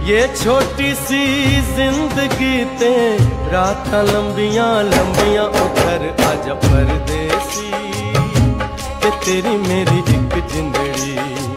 ये छोटी सी जिंदगी ते रात लंबियां लंबियां उतर आजा परदेसी ते तेरी मेरी एक जिंदड़ी।